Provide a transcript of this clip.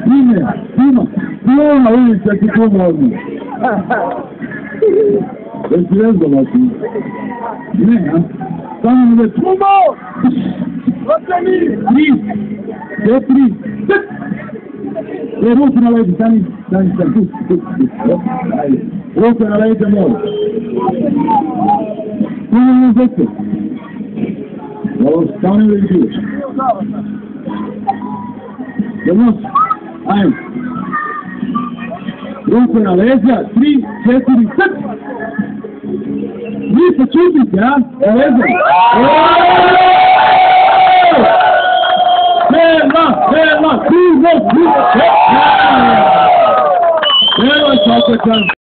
Uma ulica que promove. Eu te lembro aqui. Estamos no fumo! Três! Ruku na leđe, stani. Ruku na leđe, mora. Puno na zete. Ovo, stani u leđe. Jednos, ajmo. Ruku na leđa, 3, 4, set! Vi se čutite, a? Leđa! Nema, krivo, evo je